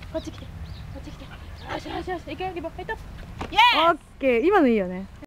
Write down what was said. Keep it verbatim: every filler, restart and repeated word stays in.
こっち来てこっち来て。よしよしよし、行くよリボ。はいと。イエーイ。 オッケー、今のいいよね。